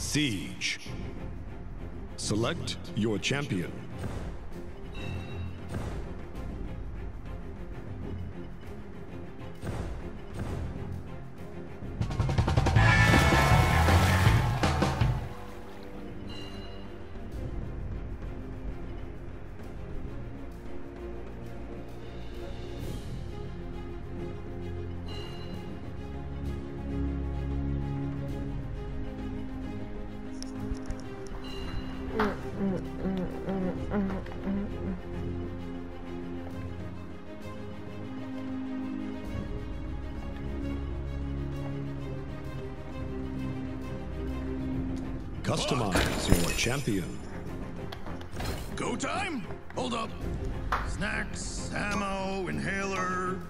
Siege. Select your champion. Customize your champion. Go time? Hold up. Snacks, ammo, inhaler.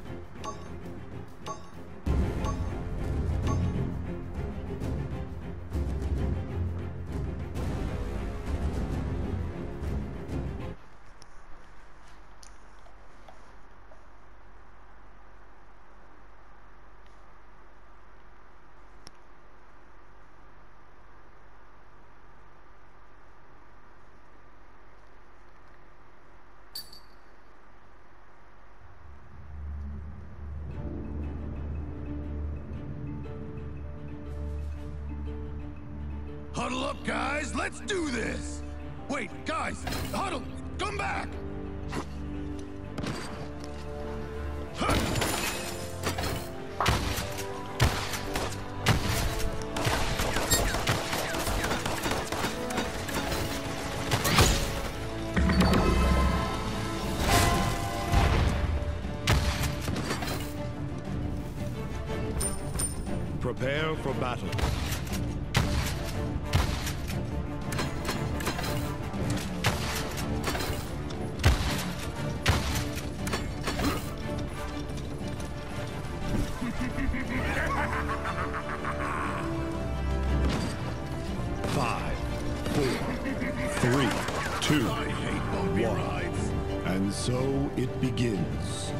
Huddle up, guys! Let's do this! Wait, guys! Huddle! Come back! Prepare for battle. And so it begins.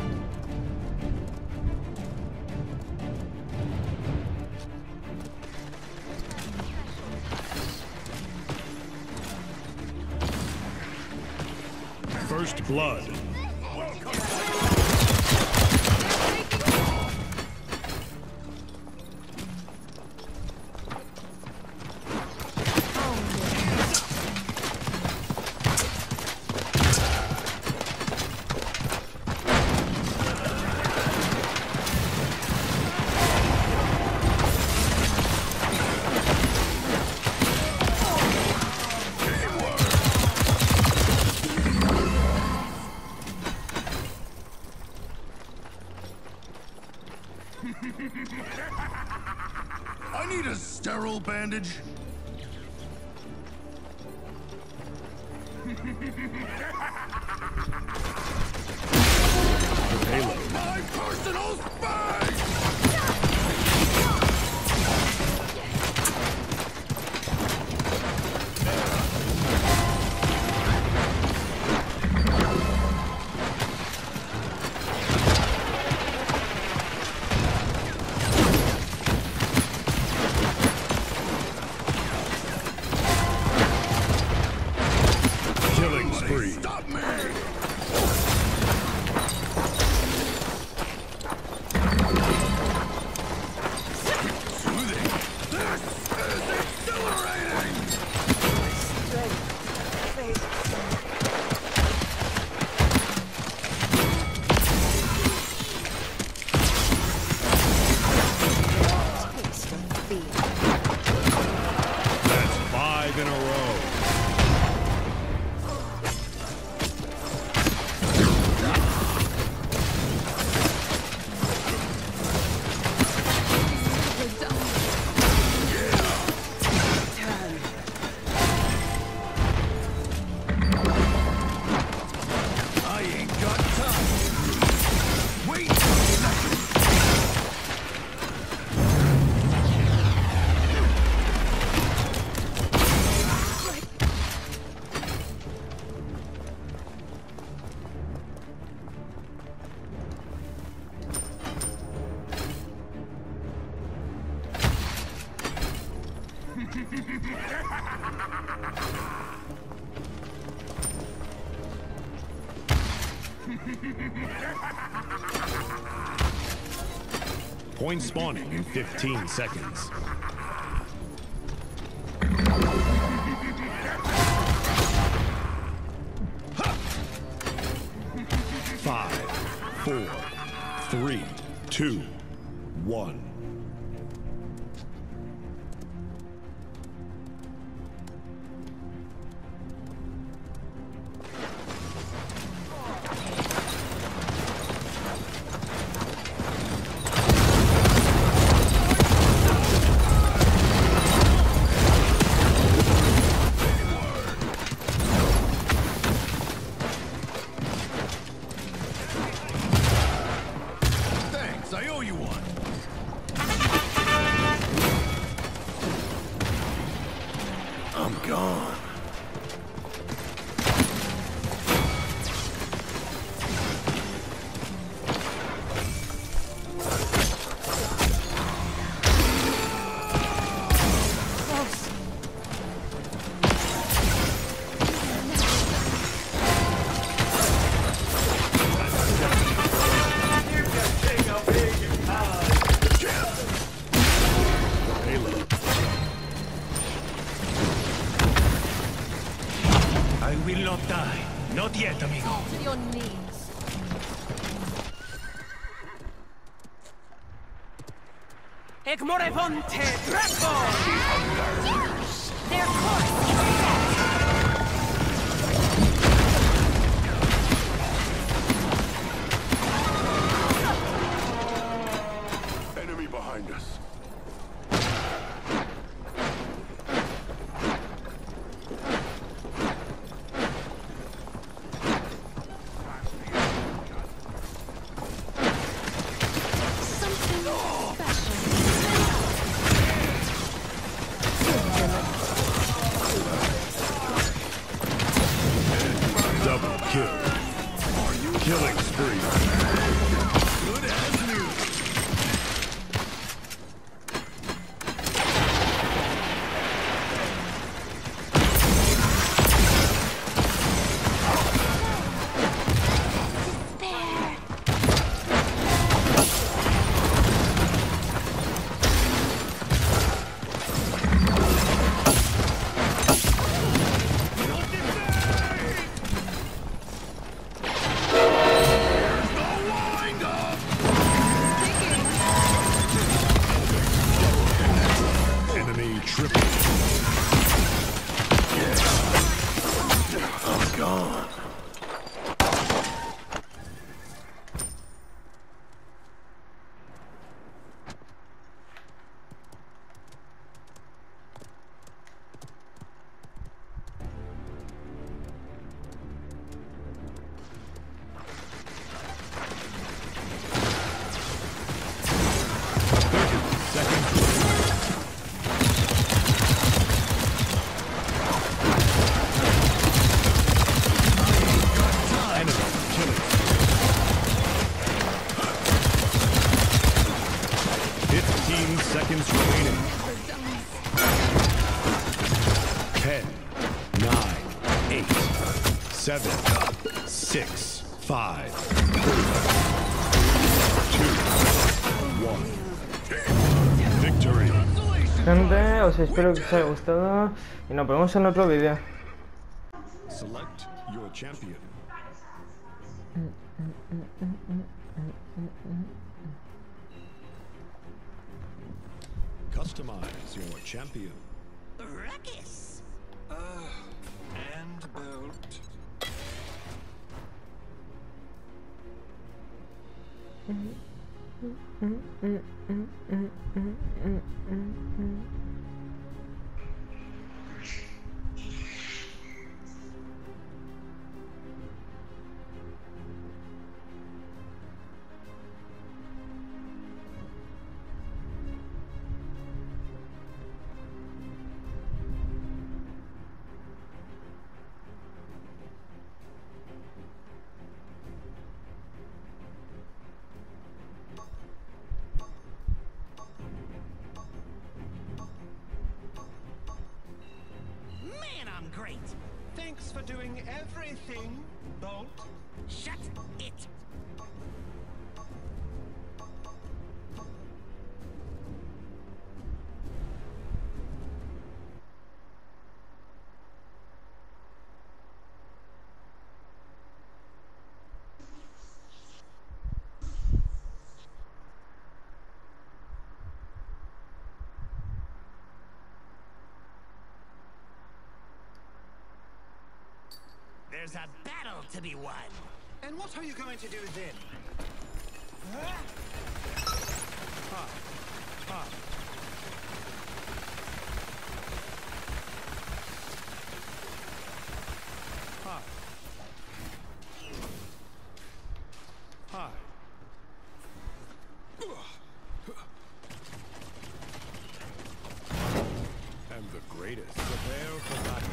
First blood. I need a sterile bandage. Halo. My personal space! Killing spree. Stop me! Soothing. This is exhilarating! That's 5 in a row. I ain't got time. Wait a second. Point spawning in 15 seconds. 5, 4, 3, 2, 1. I owe you one. I'm gone. I will not die. Not yet, amigo. To your knees. Egmoreponte Draco! Their course is set. Enemy behind us. Double kill. Killing spree. Good as new. Enemy triple. I'm gone. Seconds remaining. 10, 9, 8, 7, 6, 5, 4, 2, 1. Victory. Gente, os espero que os haya gustado y nos vemos en otro vídeo. Select your champion. Customize your champion. Ruckus! And belt. Man, I'm great! Thanks for doing everything, Bolt. Shut it. There's a battle to be won. And what are you going to do then? Hi. And the greatest. Prepare for battle.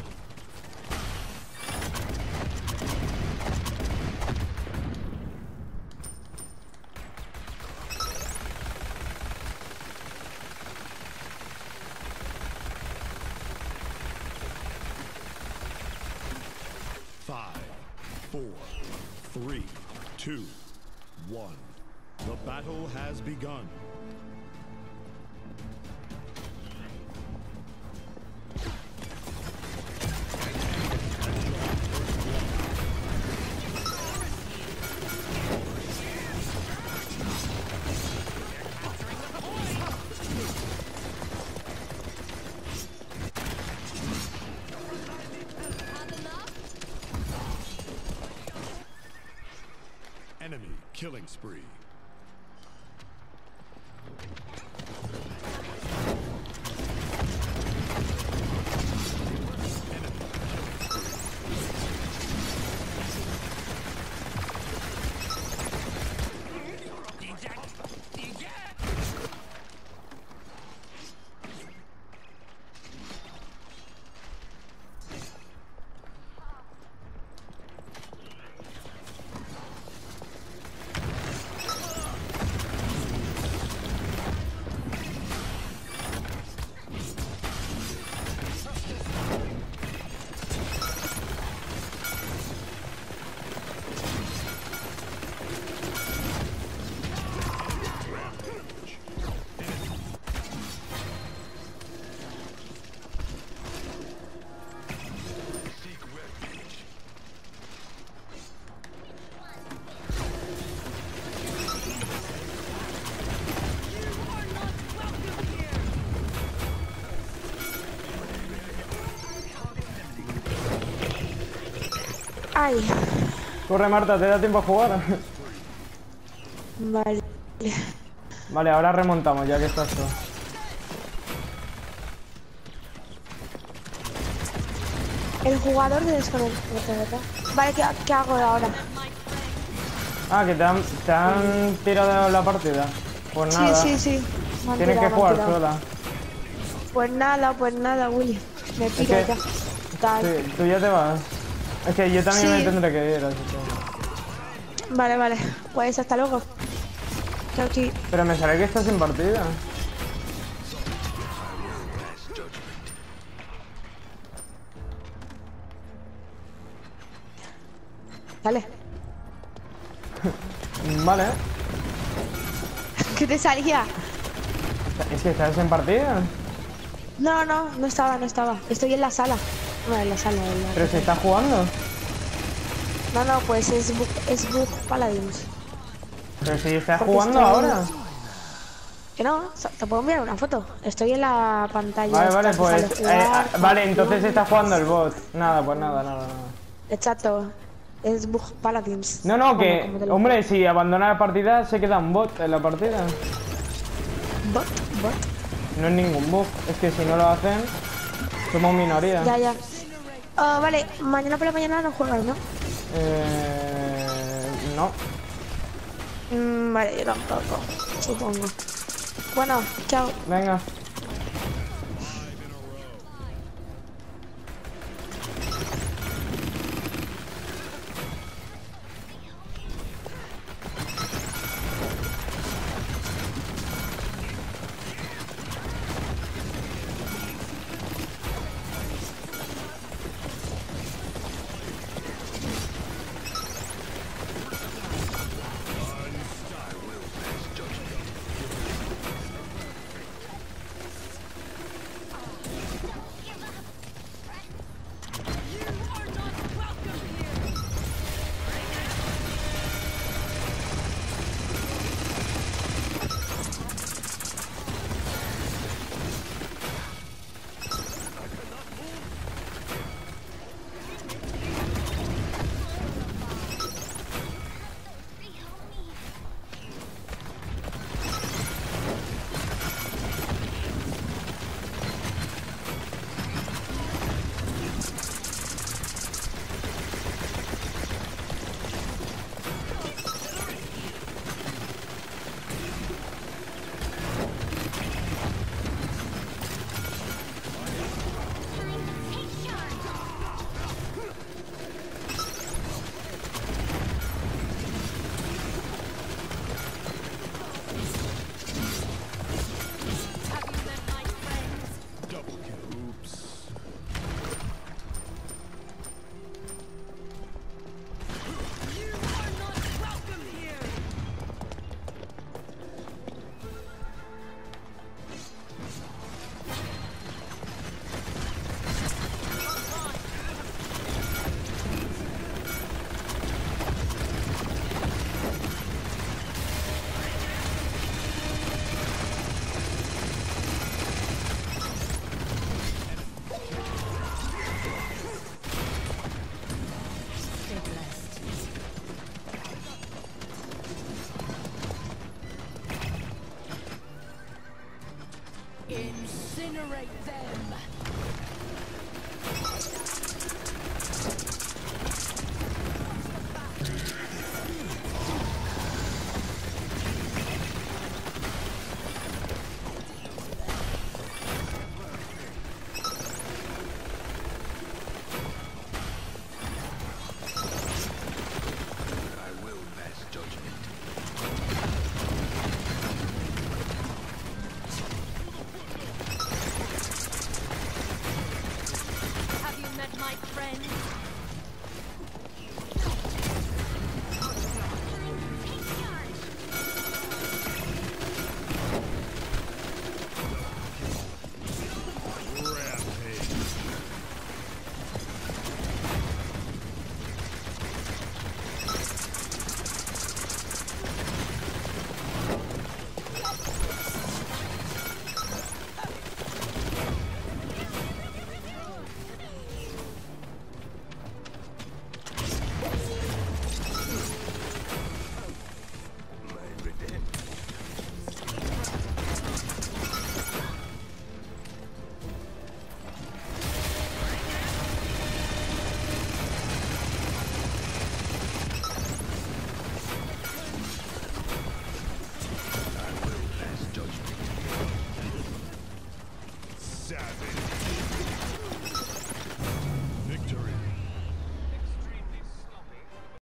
Five, 4, 3, 2, 1. The battle has begun. Enemy killing spree. Ay, Corre, Marta, te da tiempo a jugar. vale. Vale, ahora remontamos, ya que estás tú. El jugador de desconectado, ¿verdad? Vale, ¿qué hago ahora? Ah, que te han tirado la partida. Pues nada. Sí. Me han Tienes que tirado, me han jugar tirado. sola. Pues nada, Willy. Me tiro que- ya. Tal. Sí, tú ya te vas. Es que yo también Sí. me tendré que ir, así que... Vale. Pues hasta luego. Chao, chi. Pero me sale que estás en partida. Dale. Vale. ¿Qué te salía? Es que estás en partida. No estaba. Estoy en la sala. No, en la sala. Pero si estás jugando. No, pues es Bug Paladins. Pero si estás Porque jugando estoy- ahora. Que no, te puedo enviar una foto. Estoy en la pantalla. Vale, esta que pues... sale jugar, vale, entonces partidos. estás jugando el bot. Nada, pues nada. Exacto. Es Bug Paladins. No, Bueno, que... como te lo- Hombre, si abandona la partida, se queda un bot en la partida. Bot. No es ningún bug. Es que si no lo hacen, somos minoría. Ya. Vale, mañana por la mañana no juegas, ¿no? No. Vale, yo tampoco, supongo. Bueno, chao. Venga. Incinerate them. Have you met my friend?